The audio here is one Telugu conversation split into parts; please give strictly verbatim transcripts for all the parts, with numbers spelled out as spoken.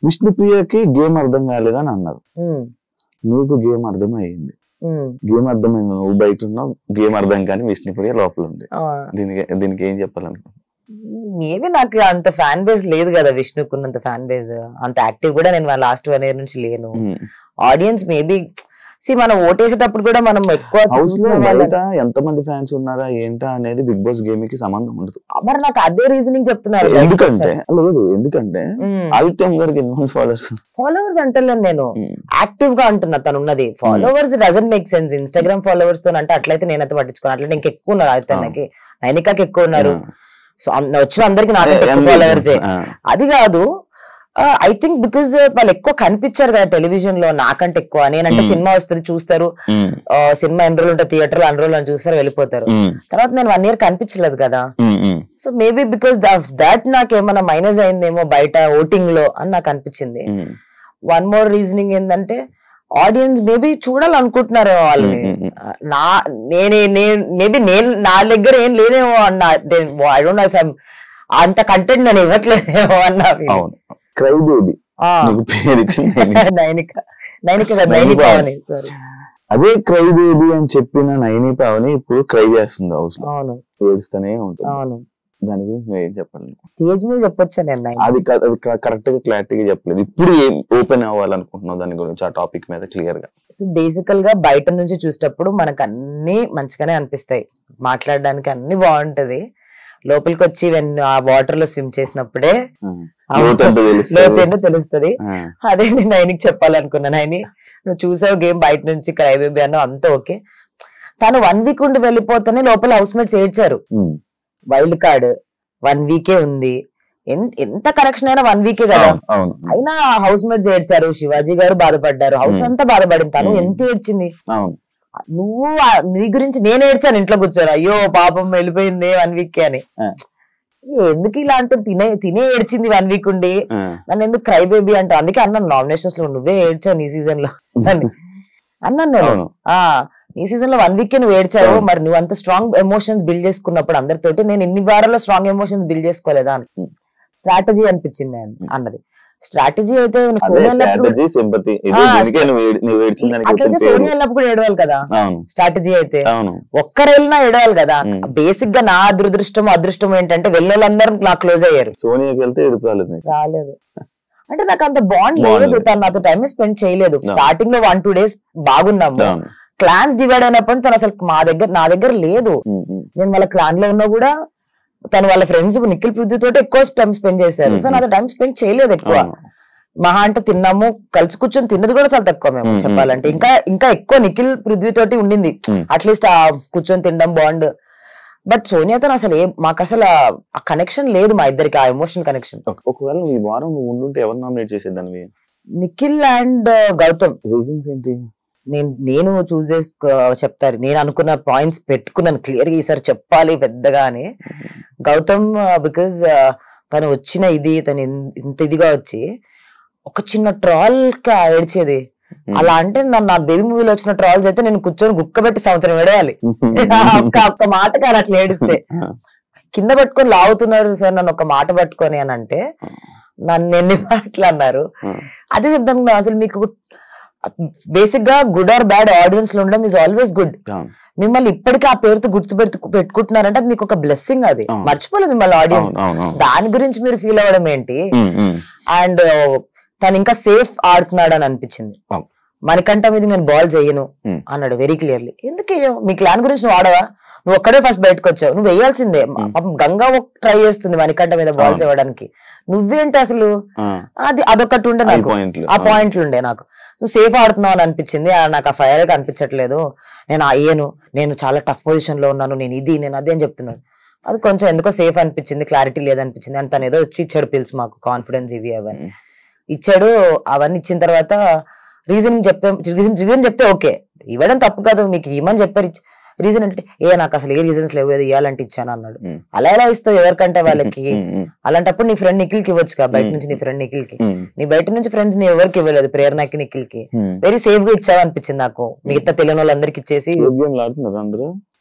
విష్ణు ప్రియకి గేమ్ అర్థం కాలేదని అన్నారు, నీకు గేమ్ అర్థం అయ్యింది. గేమ్ అర్థమైంది, నువ్వు బయట ఉన్నావు, గేమ్ అర్థం కానీ విష్ణు ప్రియ లోపల ఉంది. దీనికి దీనికి ఏం చెప్పాలనుకో? మేబీ నాకు అంత ఫ్యాన్ బేస్ లేదు కదా విష్ణుకున్నంత ఫ్యాన్ బేస్, అంత యాక్టివ్ కూడా నేను లాస్ట్ వన్ ఇయర్ నుంచి లేను. ఆడియన్స్ మేబీ సి మనం ఓటేసేటప్పుడు కూడా మనం ఎక్కువ ఎంత మంది ఫ్యాన్స్ ఉన్నారా ఏంటా అనేది బిగ్ బాస్ గేమ్ కి సంబంధం ఉండదు. మరి నాకు అదే రీజనింగ్ చెప్తున్నారు. ఎందుకంటే లేదు ఎందుకంటే ఆదిత్యం గారికి ఎన్ని ఫాలోవర్స్ ఫాలోవర్స్ అంటలేను నేను, యాక్టివ్ గా అంటున్నా. తను ఉన్నది followers doesn't make sense. Instagram followers తో అంటే అట్లయితే నేనైతే పట్టించుకోను. అట్లయితే ఇంకా ఎక్కువ ఉన్నారు, ఆదిత్యానికి నైనికాకి ఎక్కువ ఉన్నారు. సో వచ్చిన అందరికి నాకంటే ఎక్కువ ఫాలోవర్సే. అది కాదు, ఐ థింక్ బికాజ్ వాళ్ళు ఎక్కువ కనిపించారు కదా టెలివిజన్ లో నాకంటే ఎక్కువ. నేనంటే సినిమా వస్తుంది చూస్తారు, సినిమా ఎన్ని రోజులు ఉంటుంది థియేటర్ లో అన్ని రోజులు చూస్తారు వెళ్ళిపోతారు. తర్వాత నేను వన్ ఇయర్ కనిపించలేదు కదా. సో మేబీ బికాస్ దాట్ నాకు ఏమైనా మైనస్ అయిందేమో బయట ఓటింగ్ లో అని నాకు అనిపించింది. వన్ మోర్ రీజనింగ్ ఏంటంటే ఆడియన్స్ మేబీ చూడాలనుకుంటున్నారు వాళ్ళని. నా నేనే మేబీ నేను నా దగ్గర ఏం లేదేమో అన్న, I don't know if I'm అంత కంటెంట్ నేను ఇవ్వట్లేదేమో అన్న. Cry baby Nainika Nainika Nainika Pavani sorry అదే క్రై బేబీ అని చెప్పిన నైని పావని ఇప్పుడు క్రై చేస్తుంది హౌస్ లో. అవును, ఏడుస్తూనే ఉంటుంది. అవును, దాని గురించి నువ్వు ఏం చెప్పాలి? స్టేజ్ మీద చెప్పొచ్చా నేను? అది కరెక్ట్ గా క్లారిటీగా చెప్పలేదు. ఇప్పుడు ఏం ఓపెన్ అవ్వాలనుకుంటున్నావు దాని గురించి, ఆ టాపిక్ మీద క్లియర్ గా? సో బేసికల్ గా బయట నుంచి చూసేటప్పుడు మనకు అన్ని మంచిగానే అనిపిస్తాయి, మాట్లాడడానికి అన్ని బాగుంటది. లోపలికి వచ్చి ఆ వాటర్ లో స్విమ్ చేసినప్పుడే లోతేంటో తెలుస్తుంది. అదే నేను ఆయనకి చెప్పాలనుకున్నాను. ఆయన నువ్వు చూసావు గేమ్ బయట నుంచి క్రై బేబీ అన్న అంతా ఓకే. తను వన్ వీక్ ఉండి వెళ్ళిపోతేనే లోపల హౌస్ మేట్స్ ఏడ్చారు. వైల్డ్ కార్డ్ వన్ వీకే ఉంది, ఎంత కనెక్షన్ అయినా వన్ వీకే కదా, అయినా హౌస్ మేట్స్ ఏడ్చారు. శివాజీ గారు బాధపడ్డారు, హౌస్ అంతా బాధపడింది. తను ఎంత ఏడ్చింది. నువ్వు నీ గురించి నేను ఏడ్చాను ఇంట్లో కూర్చోరు, అయ్యో పాపం వెళ్ళిపోయింది వన్ వీక్ అని. ఎందుకు ఇలా అంటుంది, తినే తినే ఏడ్చింది వన్ వీక్ ఉండి, నన్ను ఎందుకు క్రై బేబీ అంటావు? అందుకే అన్నాను నామినేషన్స్ లో నువ్వే ఏడ్చావు నీ సీజన్ లో అన్నాను నేను. ఆ ఈ సీజన్ లో వన్ వీక్ నువ్వు ఏడ్చావు, మరి నువ్వు అంత స్ట్రాంగ్ ఎమోషన్స్ బిల్డ్ చేసుకున్నప్పుడు అందరితోటి నేను ఇన్ని వారాల్లో స్ట్రాంగ్ ఎమోషన్స్ బిల్డ్ చేసుకోలేదా అని స్ట్రాటజీ అనిపించింది అన్నది. స్ట్రాటజీ అయితే సోనియా వెళ్ళినప్పుడు ఏడవాలి కదా, స్ట్రాటజీ అయితే ఒక్కరు వెళ్ళినా ఏడవాలి కదా. బేసిక్ గా నా దురదృష్టం అదృష్టం ఏంటంటే వెళ్ళిన వాళ్ళందరూ నాకు క్లోజ్ అయ్యారు, సోనియాకి వెళ్తే రాలేదు. అంటే నాకు అంత బాండ్ లేదు, తను నాతో టైం స్పెండ్ చేయలేదు. స్టార్టింగ్ లో వన్ టూ డేస్ బాగున్నాము, క్లాన్స్ డివైడ్ అయినప్పుడు తను అసలు మా దగ్గర నా దగ్గర లేదు. నేను వాళ్ళ క్లాన్ లో ఉన్నా కూడా తను వాళ్ళ ఫ్రెండ్స్ నిఖిల్ పృథ్వీ తోటి ఎక్కువ టైం స్పెండ్ చేశారు. సో నాతో టైం స్పెండ్ చేయలేదు ఎక్కువ. మహా అంటే తిన్నాము, కలిసి కూర్చొని తిన్నది కూడా చాలా తక్కువ మేము చెప్పాలంటే. ఇంకా ఇంకా ఎక్కువ నిఖిల్ పృథ్వీ తోటి ఉండింది అట్లీస్ట్ ఆ కూర్చొని తినడం బాండ్. బట్ సోనియాతో అసలు ఏ మాకు అసలు ఆ కనెక్షన్ లేదు మా ఇద్దరికి, ఆ ఎమోషనల్ కనెక్షన్. ఒకవేళ ఈ వారం నువ్వు ఉండుంటే ఎవరు నామినేట్ చేసేదాన్ని? నిఖిల్ అండ్ గౌతమ్. రీజన్స్ ఏంటి? నేను నేను చూస్ చేసుకో చెప్తారు, నేను అనుకున్న పాయింట్స్ పెట్టుకున్నాను క్లియర్ గా ఈసారి చెప్పాలి పెద్దగా అని. గౌతమ్ బికాజ్ తను వచ్చిన ఇది తను ఇంత ఇదిగా వచ్చి ఒక చిన్న ట్రాల్ కా ఏడ్చేది. అలా అంటే నన్ను నా బేబీ మూవీలో వచ్చిన ట్రాల్స్ అయితే నేను కూర్చొని గుక్కబెట్టి సంవత్సరం ఏడవాలి ఒక్క ఒక్క మాట కానీ అట్లా ఏడిస్తే. కింద పట్టుకొని లాగుతున్నారు సార్ నన్ను ఒక మాట పట్టుకొని అని అంటే నన్ను ఎన్ని మాటలు అన్నారు. అదే చెప్తాను, అసలు మీకు బేసిక్ గా గుడ్ ఆర్ బ్యాడ్ ఆడియన్స్ లో ఉండడం ఈజ్ ఆల్వేస్ గుడ్. మిమ్మల్ని ఇప్పటికీ ఆ పేరుతో గుర్తు పెడుతూ పెట్టుకుంటున్నారంటే అది మీకు ఒక బ్లెస్సింగ్, అది మర్చిపోలేదు మిమ్మల్ని ఆడియన్స్. దాని గురించి మీరు ఫీల్ అవ్వడం ఏంటి? అండ్ తను ఇంకా సేఫ్ ఆడుతున్నాడు అని అనిపించింది. మనకంట మీద నేను బాల్ చేయను అన్నాడు వెరీ క్లియర్లీ. ఎందుకు వేయవు? మీ క్లాన్ గురించి నువ్వు ఆడవా? నువ్వు ఒక్కడే ఫస్ట్ బయటకు వచ్చావు, నువ్వు వేయాల్సిందే. గంగా ట్రై చేస్తుంది మనకంట మీద బాల్స్ ఇవ్వడానికి, నువ్వేంటి అసలు? అది అదొకటి ఉండే నాకు, ఆ పాయింట్లు ఉండే నాకు. నువ్వు సేఫ్ ఆడుతున్నావు అని అనిపించింది. నాకు ఆ ఫైర్ కనిపించట్లేదు, నేను అయ్యాను, నేను చాలా టఫ్ పొజిషన్ లో ఉన్నాను, నేను ఇది నేను అదే అని చెప్తున్నాను. అది కొంచెం ఎందుకో సేఫ్ అనిపించింది, క్లారిటీ లేదనిపించింది. అండ్ తను ఏదో వచ్చి ఇచ్చాడు పిల్స్ మాకు, కాన్ఫిడెన్స్ ఇవి అవన్నీ ఇచ్చాడు. అవన్నీ ఇచ్చిన తర్వాత రీజన్ చెప్తే రీజన్ రీజన్ చెప్తే ఓకే, ఇవ్వడం తప్పు కాదు, మీకు ఇవ్వమని చెప్పారు. రీజన్ అంటే ఏ నాకు అసలు ఏ రీజన్స్ లేవు, ఏదో ఇవ్వాలంటే ఇచ్చాను అన్నాడు. అలా ఎలా ఇస్తావు ఎవరికంటే వాళ్ళకి? అలాంటప్పుడు నీ ఫ్రెండ్ నిఖిల్ కి ఇవ్వచ్చు కదా, బయట నుంచి నీ ఫ్రెండ్ నిఖిల్ కి. నీ బయట నుంచి ఫ్రెండ్స్ నీ ఎవరికి ఇవ్వలేదు, ప్రేరణకి నిఖిల్ కి. వెరీ సేఫ్ గా ఇచ్చావు అనిపించింది నాకు, మిగతా తెలియని వాళ్ళందరికి ఇచ్చేసి.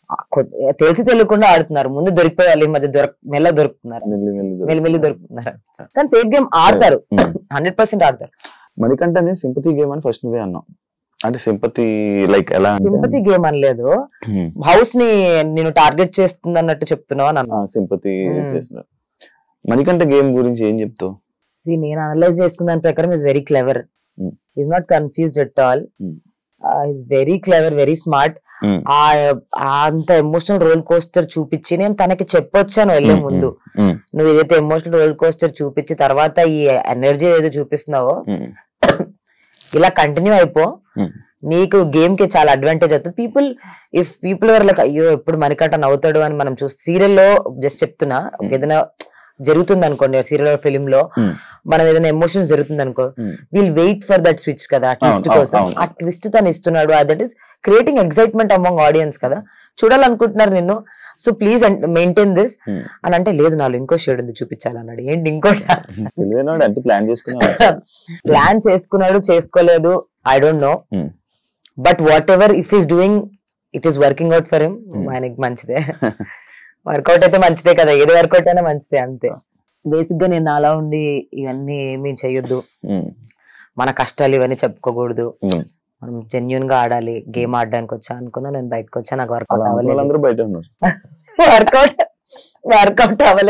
తెలిసి తెలియకుండా ఆడుతున్నారు. ముందు దొరికిపోయాలి, ఈ మధ్య దొరక మెల్ల దొరుకుతున్నారు, మెల్లి మెల్లి దొరుకుతున్నారు. కానీ సేఫ్ గేమ్ ఆడతారు, హండ్రెడ్ పర్సెంట్ ఆడతారు. మణికంఠని సింపతి గేమ్ అని ఫస్ట్ నువ్వే అన్నావు. అంటే సింపతి లైక్ ఎలా? సింపతి గేమ్ అనలేదు, హౌస్ ని నేను టార్గెట్ చేస్తుంది అన్నట్టు చెప్తున్నావు అన్న. సింపతి చేస్తున్నారు. మణికంఠ గేమ్ గురించి ఏం చెప్తావు? నేను అనలైజ్ చేసుకున్న దాని ప్రకారం is very clever, is not confused at all, is very clever, very smart. అంత ఎమోషనల్ రోల్ కోస్టర్ చూపించి నేను తనకి చెప్పొచ్చాను వెళ్లే ముందు, నువ్వు ఏదైతే ఎమోషనల్ రోల్ కోస్టర్ చూపించి తర్వాత ఈ ఎనర్జీ ఏదో చూపిస్తున్నావో ఇలా కంటిన్యూ అయిపో, నీకు గేమ్ కి చాలా అడ్వాంటేజ్ అవుతుంది. People if people are like అయ్యో ఎప్పుడు మణికంఠ నవ్వుతాడు అని మనం చూస్తే సీరియల్లో జస్ట్ చెప్తున్నా, ఏదైనా జరుగుతుంది అనుకోండి సీరియల్ ఫిలిం లో, మనం ఏదైనా ఎమోషన్స్ జరుగుతుంది అనుకో, will wait for that switch కదా, ట్విస్ట్ కోసం. ఆ ట్విస్ట్ తను ఇస్తున్నాడు, that is creating excitement among audience కదా, చూడాలనుకుంటున్నారు నిన్ను, సో ప్లీజ్ మెయింటైన్ దిస్ అని అంటే, లేదు నాలో ఇంకో షేడ్ ఉంది చూపించాలన్నాడు. ఏంటి ఇంకోటి ప్లాన్ చేసుకున్నాడు చేసుకోలేదు I don't know, but whatever if is doing it is working out for him, ఆయనకి మంచిదే. వర్కౌట్ అయితే మంచిదే కదా, ఏది వర్కౌట్ అయినా మంచిదే, అంతే. బేసిక్ గా నేను అలా ఉండి ఇవన్నీ ఏమీ చెయ్యొద్దు, మన కష్టాలు ఇవన్నీ చెప్పుకోకూడదు, మనం జెన్యున్ గా ఆడాలి. గేమ్ ఆడడానికి వచ్చా అనుకున్నా, నేను బయటకు వచ్చా, నాకు వర్కౌట్ అవ్వలేదు, వర్కౌట్ వర్కౌట్ అవ్వలేదు.